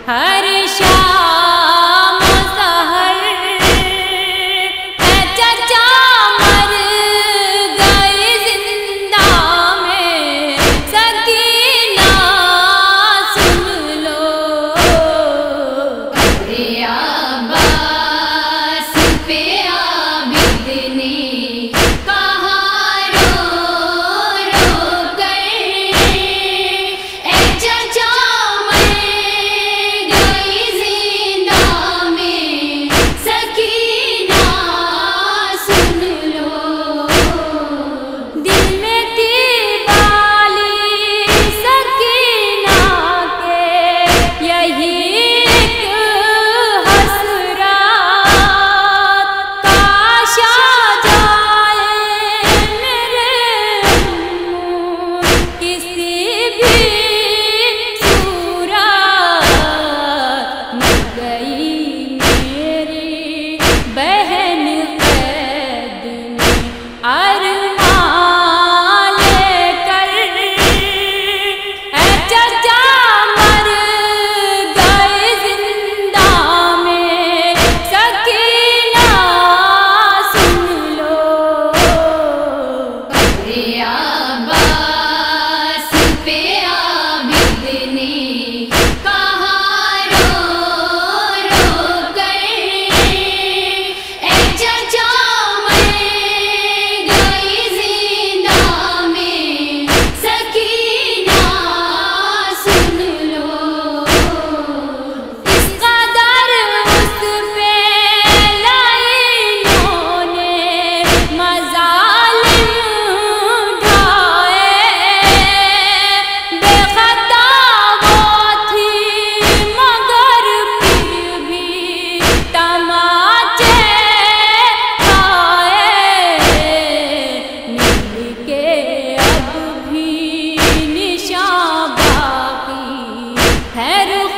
हर शाम सहर है चचा मर गई जिंदा में, सकीना सुन लो। अब्बास पे आबिद ने कहाँ रो रो कर, ए चचा मर गई जिंदा में, सकीना सुन लो। दिल में थी बाली सकीना के यही एक हसरत, काश आ जाए मेरे मुँह किसी भी सूरत। मर गई मेरी बहन कैद में अरमान लेकर, है चचा मर गई जिंदा में, सकीना सुन लो। अब्बास पे आबिद ने कहाँ रो रो कर, ए चचा मर गई जिंदा में, सकीना सुन लो। इस कदर उस पे लाइनों ने मज़ालिम ढाए, बेखता वो थी मगर फिर भी तमाचे खाए। नील के अब भी निशान बाकी है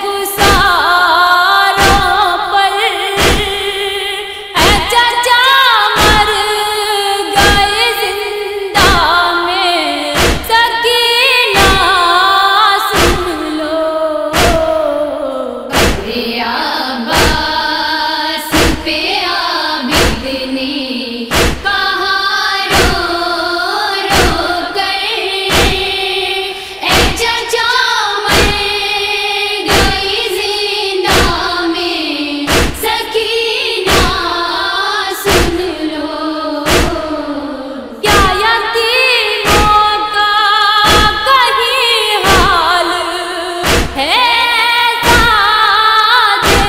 रुखसारों पर, है चचा मर गए जिंदा में, सकीना सुन लो। अब्बास पे आबिद ने कहाँ रो रो कर, ए चचा मर गई जिंदा में, सकीना सुन लो। क्या यतीमों का कहीं हाल है साथ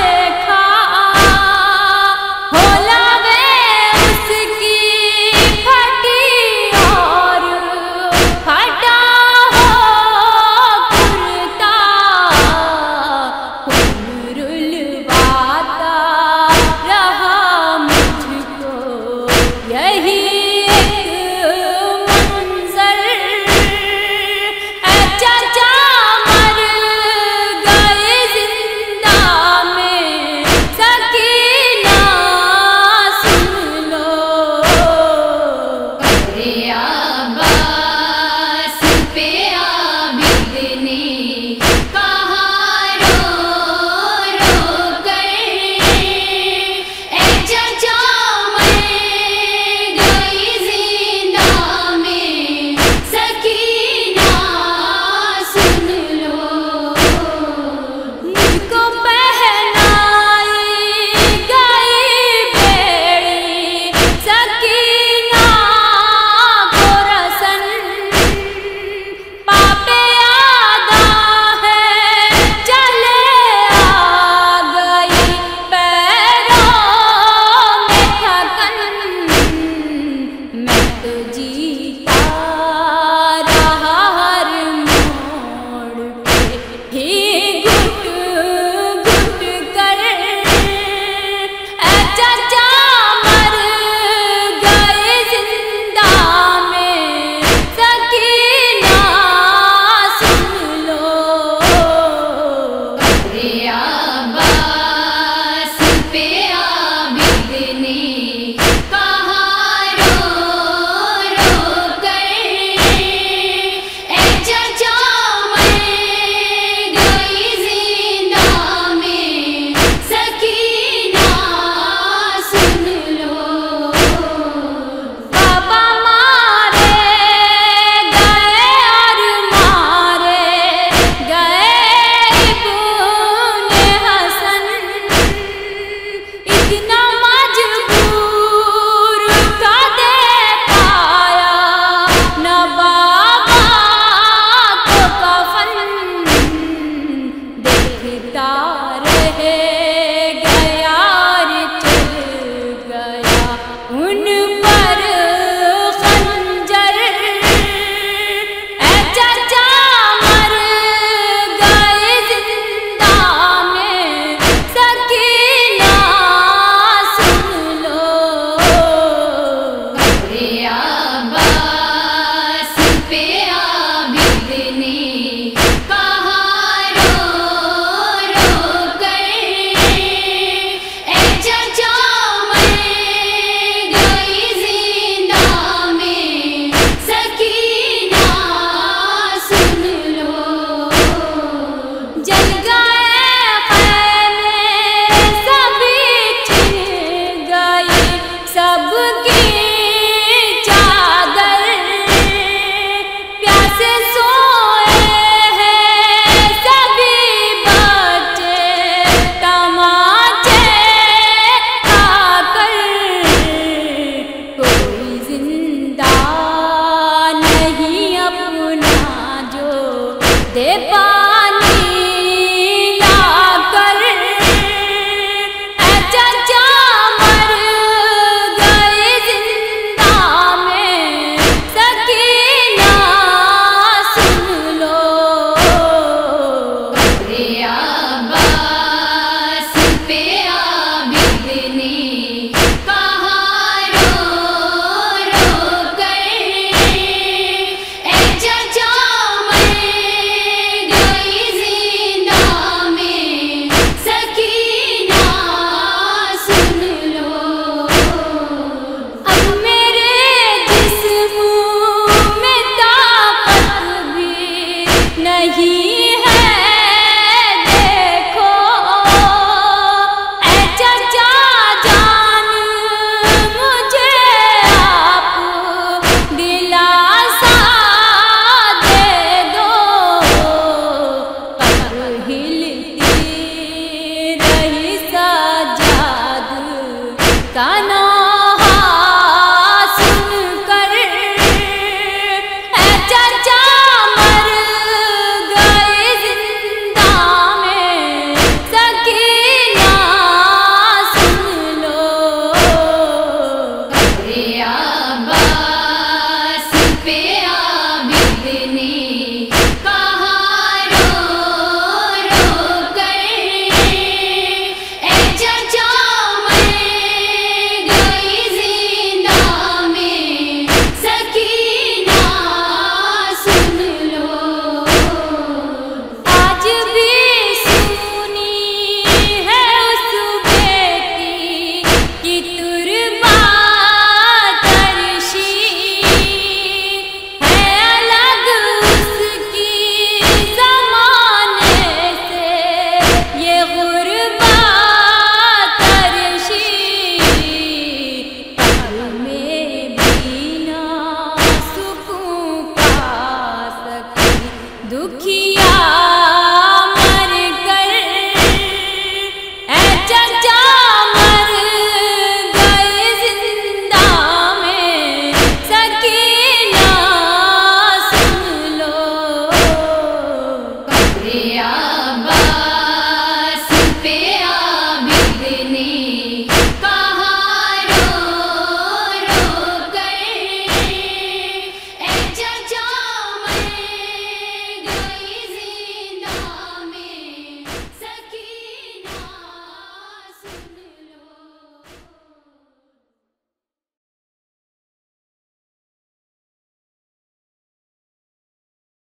पे आ